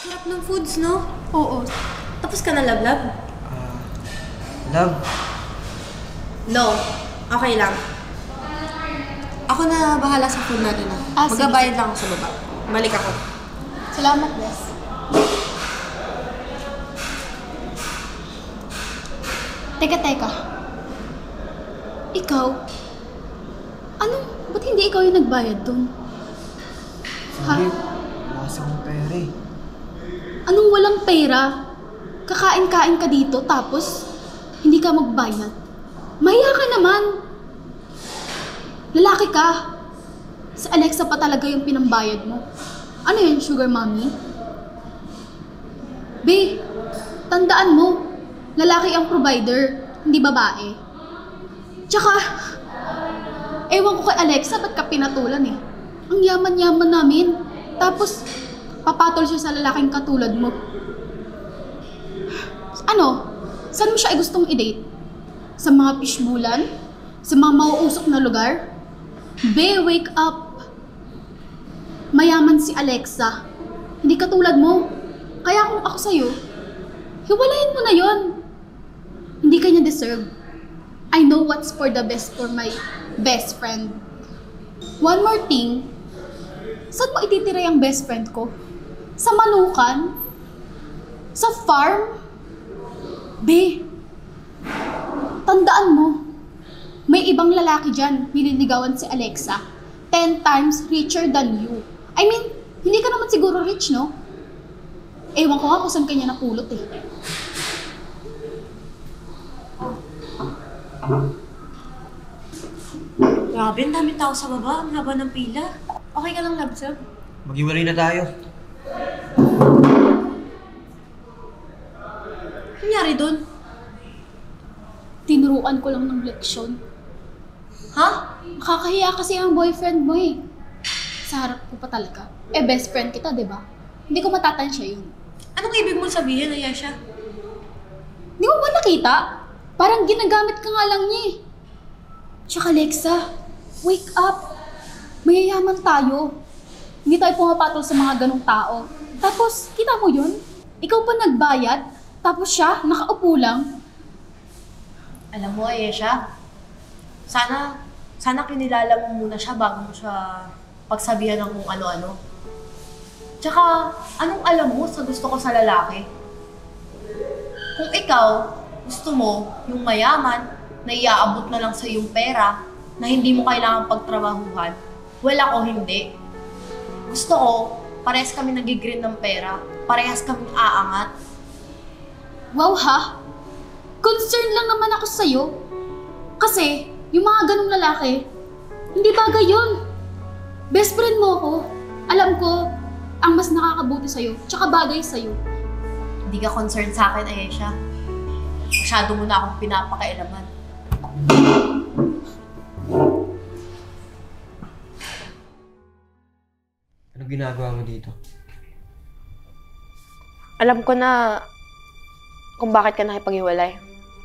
Sarap ng foods, no? Oo. Tapos ka na, love? Love, No. Okay lang. Ako na bahala sa food natin, ah. Sige, Magbabayad lang ako sa baba. Balik ako. Salamat, Bes. Teka. Ikaw? Ba't hindi ikaw yung nagbayad dun? sige. Wala kasi akong pera eh. Anong walang pera? Kakain-kain ka dito tapos hindi ka magbayad? Mahiya ka naman! Lalaki ka! Si Alexa pa talaga yung pinambayad mo. Ano yun, sugar mommy? Be, tandaan mo, lalaki ang provider, hindi babae. Tsaka, ewan ko kay Alexa, ba't ka pinatulan eh? Ang yaman-yaman namin. Tapos, papatol siya sa lalaking katulad mo. Ano? Saan mo siya gustong i-date? Sa mga fishbulan? Sa mga mauusok na lugar? Be, wake up! Mayaman si Alexa. Hindi katulad mo. Kaya kung ako sa'yo, hiwalayin mo na yon. Hindi ka niya deserve. I know what's for the best for my best friend. One more thing, saan mo ititira yung best friend ko? Sa manukan? Sa farm? Be, tandaan mo, may ibang lalaki dyan nililigawan si Alexa 10 times richer than you. I mean, hindi ka naman siguro rich, no? Ewan ko nga kung saan kanya napulot eh. Grabe, ang dami tao sa baba. Ang haba ng pila. Okay ka lang, love, sir? Maghiwalay na tayo. Ano nangyari dun? Tinuruan ko lang ng leksyon. Ha? Makakahiya kasi ang boyfriend mo eh. Sa harap ko pa talaga. Eh, best friend kita, di ba? Hindi ko matatansya yun. Anong ibig mong sabihin, Ayesha? Di mo ba nakita? Parang ginagamit ka nga lang niya eh. Tsaka Alexa, wake up! Mayayaman tayo. Hindi tayo pumapatol sa mga ganong tao. Tapos, kita mo yun? Ikaw pa nagbayad, tapos siya, nakaupo lang. Alam mo, Ayesha, sana kinilala mo muna siya bago mo siya pagsabihan ng kung ano-ano. Tsaka, anong alam mo sa gusto ko sa lalaki? Kung ikaw, gusto mo yung mayaman, na iaabot na lang sa yung pera, na hindi mo kailangang pagtrabahuhan, well ako hindi. Gusto ko, parehas kami nagigreen ng pera, parehas kami aangat. Wow ha? Concerned lang naman ako sa'yo. Kasi, yung mga ganong lalaki, hindi bagay yun. Best friend mo ako. Alam ko, ang mas nakakabuti sa'yo, tsaka bagay sa'yo. Hindi ka concerned sa akin, Ayesha. Masyado mo na akong pinapakailaman. Ano ginagawa mo dito? Alam ko na kung bakit ka nakipag-iwalay.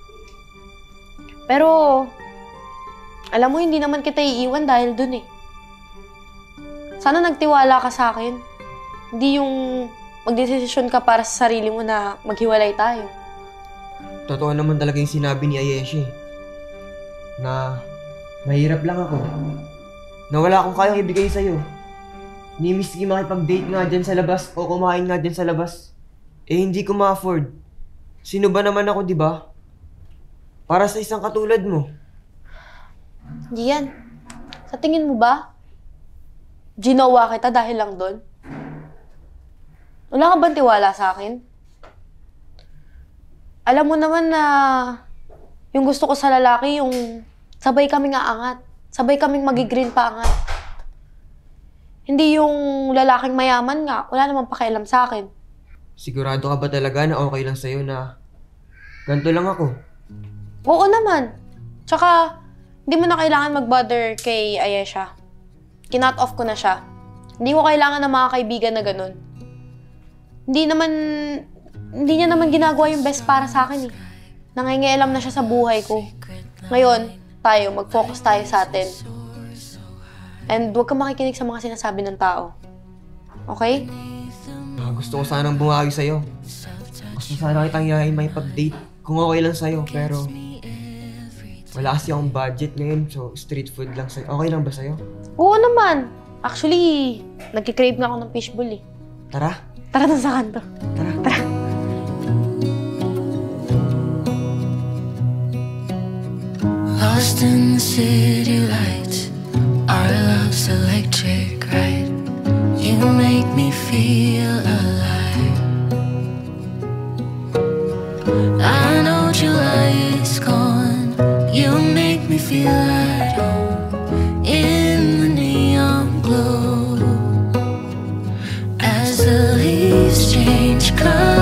Pero, alam mo, hindi naman kita iiwan dahil dun eh. Sana nagtiwala ka sa akin. Hindi yung magdesisyon ka para sa sarili mo na maghiwalay tayo. Totoo naman talaga yung sinabi ni Ayeshi. Na mahirap lang ako. Na wala akong kayang ibigay sa'yo. Ni miski makipag-date nga dyan sa labas o kumain nga dyan sa labas. Eh hindi ko ma-afford. Sino ba naman ako, di ba? Para sa isang katulad mo. Gian, sa tingin mo ba, ginawa kita dahil lang doon? Wala ka bang tiwala sa akin? Alam mo naman na yung gusto ko sa lalaki, yung sabay kaming aangat. Sabay kaming magigreen pa angat. Hindi yung lalaking mayaman nga, wala namang pakialam sa akin. Sigurado ka ba talaga na okay lang sa'yo na ganito lang ako? Oo naman. Tsaka, hindi mo na kailangan mag-bother kay Ayesha. Kinut off ko na siya. Hindi ko kailangan ng mga kaibigan na ganun. Hindi niya naman ginagawa yung best para sa akin eh. Nangingialam na siya sa buhay ko. Ngayon, mag-focus tayo sa atin. And huwag kang makikinig sa mga sinasabi ng tao. Okay? Gago gusto ko sanang bumawi sa'yo. Gusto sana kitang yayain may pag-date kung okay lang sa'yo, pero wala kasi akong budget ngayon, so street food lang sa'yo. Okay lang ba sa'yo? Oo naman. Actually, nagkikrave na ako ng fishbowl eh. Tara, Tara na sa kanto. tara. Lost in the city lights, our love's electric, right? You make me feel alive. I know July is gone. You make me feel at home in the neon glow as the leaves change color.